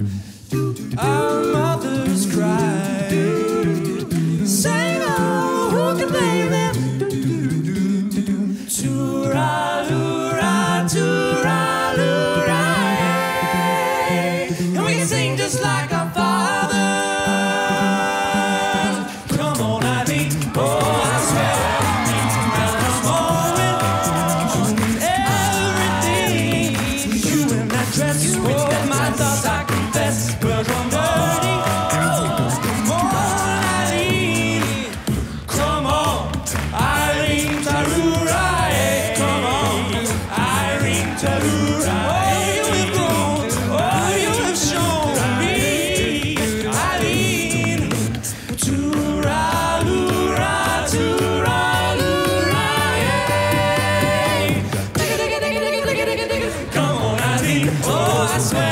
Our mothers cry, saying, oh, who can blame them? Tooraloora, tooraloora, and we can sing just like our fathers. Come on, Eileen, oh, I swear, everything. You in that dress, oh, my thoughts, I confess, were wrong dirty. Come on, Eileen, come on, Eileen Taroora, come on, Eileen Taroora. Oh, you have grown, oh, you have shown me, Eileen. Tooraloora, tooraloora, yeah. Come on, Eileen, oh, I swear.